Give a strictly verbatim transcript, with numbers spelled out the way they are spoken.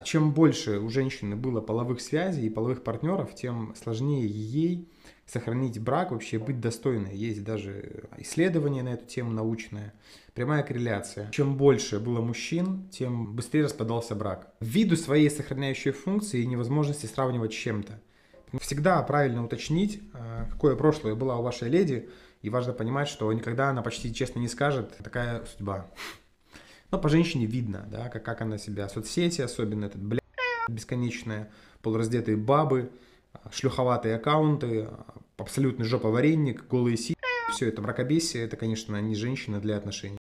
чем больше у женщины было половых связей и половых партнеров, тем сложнее ей сохранить брак, вообще быть достойной. Есть даже исследования на эту тему научное. Прямая корреляция. Чем больше было мужчин, тем быстрее распадался брак. Ввиду своей сохраняющей функции и невозможности сравнивать с чем-то. Всегда правильно уточнить, какое прошлое было у вашей леди, и важно понимать, что никогда она почти честно не скажет, такая судьба. Но по женщине видно, да, как, как она себя, соцсети, особенно этот бля бесконечная, полураздетые бабы, шлюховатые аккаунты, абсолютный жоповаренник, голые си, все это мракобесие, это, конечно, не женщина для отношений.